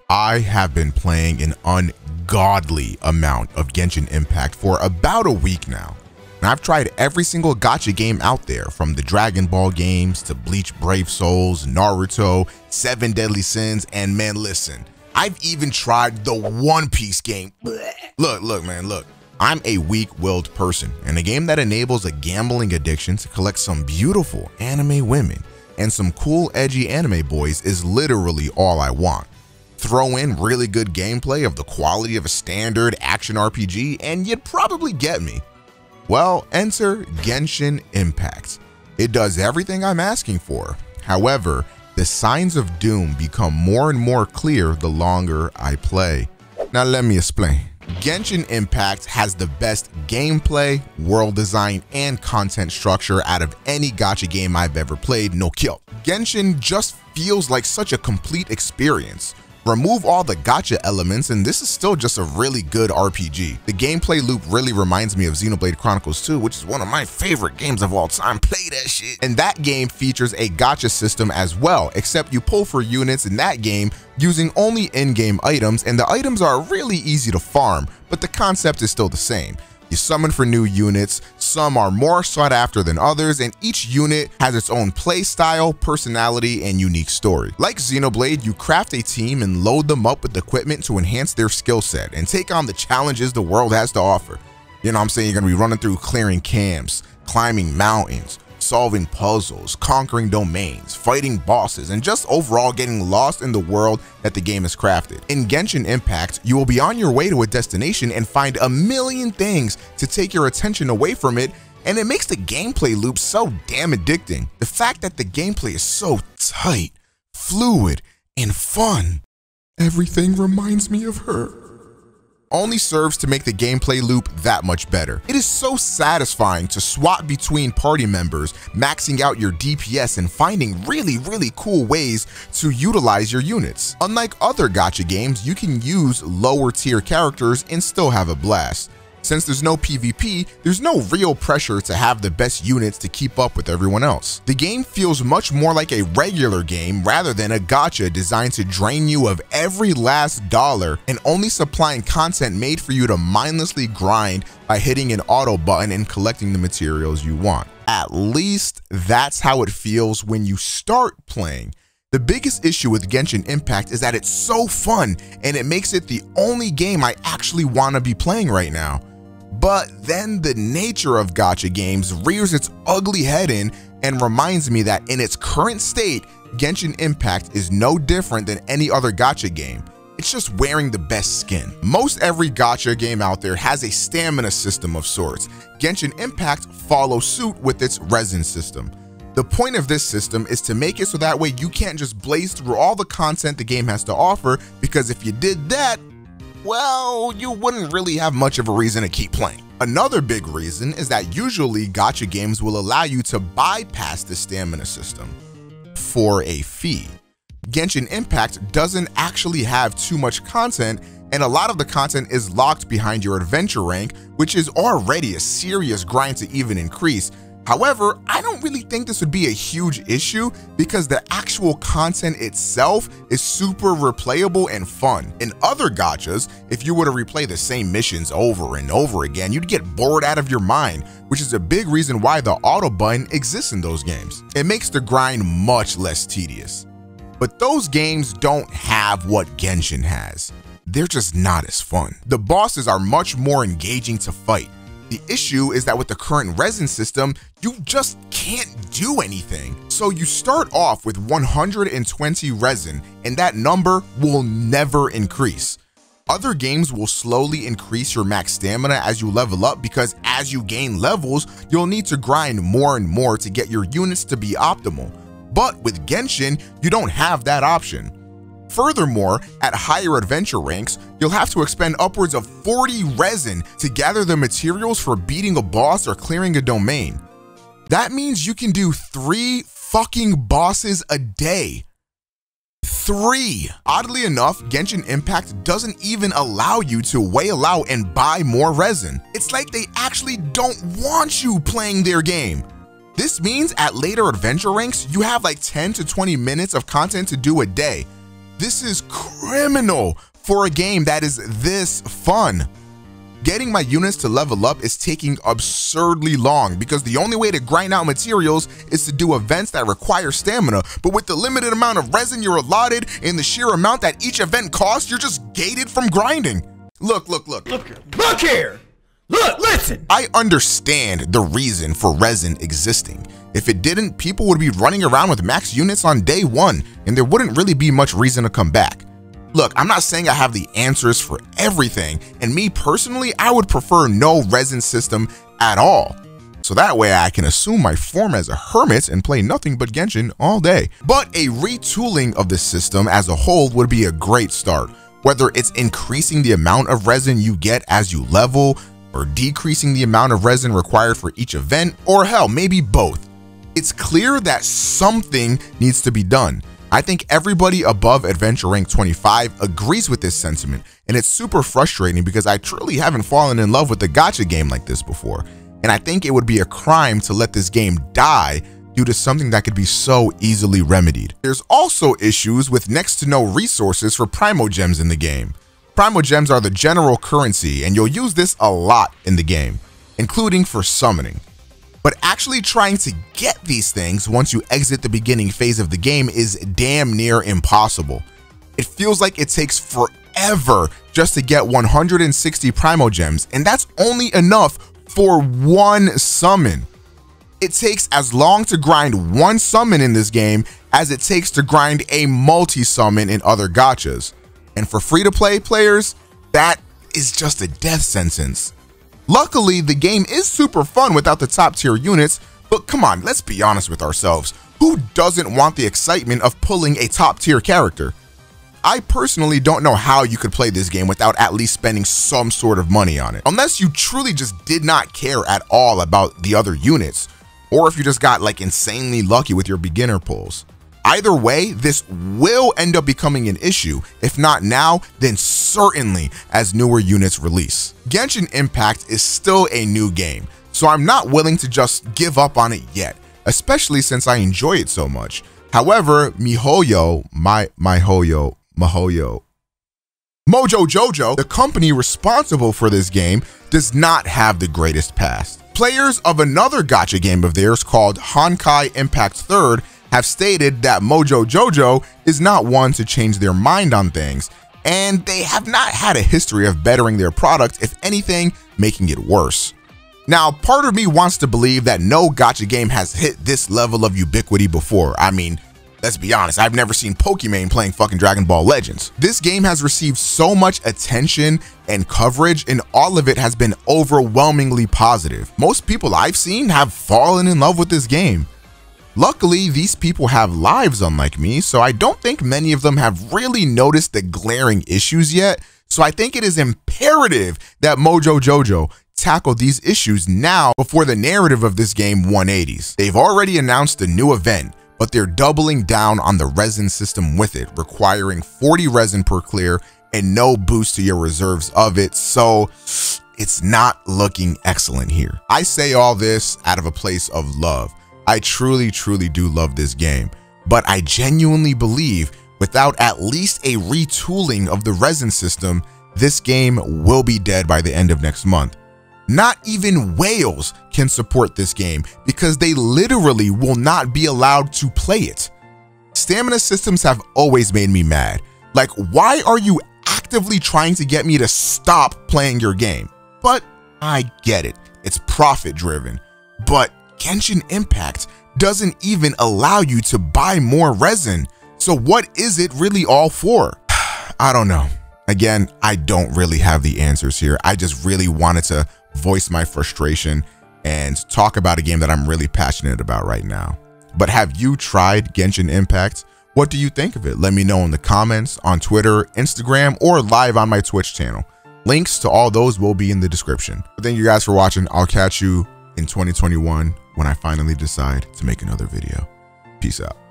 I have been playing an ungodly amount of Genshin Impact for about a week now. And I've tried every single gacha game out there, from the Dragon Ball games to Bleach Brave Souls, Naruto, 7 Deadly Sins, and man, listen, I've even tried the One Piece game. Look, man, look. I'm a weak-willed person, and a game that enables a gambling addiction to collect some beautiful anime women and some cool edgy anime boys is literally all I want. Throw in really good gameplay of the quality of a standard action RPG and you'd probably get me. Well, enter Genshin Impact. It does everything I'm asking for. However, the signs of doom become more and more clear the longer I play. Now let me explain. Genshin Impact has the best gameplay, world design, and content structure out of any gacha game I've ever played, no kill. Genshin just feels like such a complete experience. Remove all the gacha elements and this is still just a really good RPG. The gameplay loop really reminds me of Xenoblade Chronicles 2, which is one of my favorite games of all time. Play that shit. And that game features a gacha system as well, except you pull for units in that game using only in-game items, and the items are really easy to farm, but the concept is still the same. You summon for new units, some are more sought after than others, and each unit has its own play style, personality, and unique story. Like Xenoblade, you craft a team and load them up with equipment to enhance their skill set and take on the challenges the world has to offer. You know what I'm saying? You're gonna be running through clearing camps, climbing mountains, solving puzzles, conquering domains, fighting bosses, and just overall getting lost in the world that the game has crafted. In Genshin Impact, you will be on your way to a destination and find a million things to take your attention away from it, and it makes the gameplay loop so damn addicting. The fact that the gameplay is so tight, fluid, and fun. Everything reminds me of her. Only serves to make the gameplay loop that much better. It is so satisfying to swap between party members, maxing out your DPS and finding really cool ways to utilize your units. Unlike other gacha games, you can use lower tier characters and still have a blast. Since there's no PvP, there's no real pressure to have the best units to keep up with everyone else. The game feels much more like a regular game rather than a gacha designed to drain you of every last dollar and only supplying content made for you to mindlessly grind by hitting an auto button and collecting the materials you want. At least that's how it feels when you start playing. The biggest issue with Genshin Impact is that it's so fun and it makes it the only game I actually want to be playing right now. But then the nature of gacha games rears its ugly head in and reminds me that in its current state, Genshin Impact is no different than any other gacha game. It's just wearing the best skin. Most every gacha game out there has a stamina system of sorts. Genshin Impact follows suit with its resin system. The point of this system is to make it so that way you can't just blaze through all the content the game has to offer, because if you did that, well, you wouldn't really have much of a reason to keep playing. Another big reason is that usually gacha games will allow you to bypass the stamina system for a fee. Genshin Impact doesn't actually have too much content, and a lot of the content is locked behind your adventure rank, which is already a serious grind to even increase. However, I don't really think this would be a huge issue because the actual content itself is super replayable and fun. In other gachas, if you were to replay the same missions over and over again, you'd get bored out of your mind, which is a big reason why the auto button exists in those games. It makes the grind much less tedious. But those games don't have what Genshin has. They're just not as fun. The bosses are much more engaging to fight. The issue is that with the current resin system, you just can't do anything. So you start off with 120 resin, and that number will never increase. Other games will slowly increase your max stamina as you level up, because as you gain levels, you'll need to grind more and more to get your units to be optimal. But with Genshin, you don't have that option. Furthermore, at higher adventure ranks, you'll have to expend upwards of 40 resin to gather the materials for beating a boss or clearing a domain. That means you can do 3 fucking bosses a day. 3! Oddly enough, Genshin Impact doesn't even allow you to whale out and buy more resin. It's like they actually don't want you playing their game. This means at later adventure ranks, you have like 10 to 20 minutes of content to do a day. This is criminal for a game that is this fun. Getting my units to level up is taking absurdly long because the only way to grind out materials is to do events that require stamina, but with the limited amount of resin you're allotted and the sheer amount that each event costs, you're just gated from grinding. Look here. Look, listen. I understand the reason for resin existing. If it didn't, people would be running around with max units on day one, and there wouldn't really be much reason to come back. Look, I'm not saying I have the answers for everything, and me personally, I would prefer no resin system at all. So that way I can assume my form as a hermit and play nothing but Genshin all day. But a retooling of the system as a whole would be a great start, whether it's increasing the amount of resin you get as you level, or decreasing the amount of resin required for each event, or hell, maybe both. It's clear that something needs to be done. I think everybody above Adventure Rank 25 agrees with this sentiment, and it's super frustrating because I truly haven't fallen in love with a gacha game like this before, and I think it would be a crime to let this game die due to something that could be so easily remedied. There's also issues with next to no resources for Primo Gems in the game. Primo Gems are the general currency, and you'll use this a lot in the game, including for summoning. But actually trying to get these things once you exit the beginning phase of the game is damn near impossible. It feels like it takes forever just to get 160 Primo Gems, and that's only enough for one summon. It takes as long to grind one summon in this game as it takes to grind a multi-summon in other gachas. And for free-to-play players, that is just a death sentence. Luckily, the game is super fun without the top tier units, but come on, let's be honest with ourselves. Who doesn't want the excitement of pulling a top tier character? I personally don't know how you could play this game without at least spending some sort of money on it, unless you truly just did not care at all about the other units, or if you just got like insanely lucky with your beginner pulls. Either way, this will end up becoming an issue, if not now, then certainly as newer units release. Genshin Impact is still a new game, so I'm not willing to just give up on it yet, especially since I enjoy it so much. However, Mojo Jojo, the company responsible for this game, does not have the greatest past. Players of another gacha game of theirs called Honkai Impact 3rd have stated that Mojo Jojo is not one to change their mind on things, and they have not had a history of bettering their product, if anything, making it worse. Now, part of me wants to believe that no gacha game has hit this level of ubiquity before. I mean, let's be honest, I've never seen Pokemon playing fucking Dragon Ball Legends. This game has received so much attention and coverage, and all of it has been overwhelmingly positive. Most people I've seen have fallen in love with this game. Luckily, these people have lives unlike me, so I don't think many of them have really noticed the glaring issues yet, so I think it is imperative that Mojo Jojo tackle these issues now before the narrative of this game 180s. They've already announced a new event, but they're doubling down on the resin system with it, requiring 40 resin per clear and no boost to your reserves of it, so it's not looking excellent here. I say all this out of a place of love. I truly do love this game, but I genuinely believe without at least a retooling of the resin system, this game will be dead by the end of next month. Not even whales can support this game because they literally will not be allowed to play it. Stamina systems have always made me mad. Like, why are you actively trying to get me to stop playing your game? But I get it, it's profit driven, but Genshin Impact doesn't even allow you to buy more resin. So what is it really all for? I don't know. Again, I don't really have the answers here. I just really wanted to voice my frustration and talk about a game that I'm really passionate about right now. But have you tried Genshin Impact? What do you think of it? Let me know in the comments, on Twitter, Instagram, or live on my Twitch channel. Links to all those will be in the description. But thank you guys for watching. I'll catch you in 2021 when I finally decide to make another video. Peace out.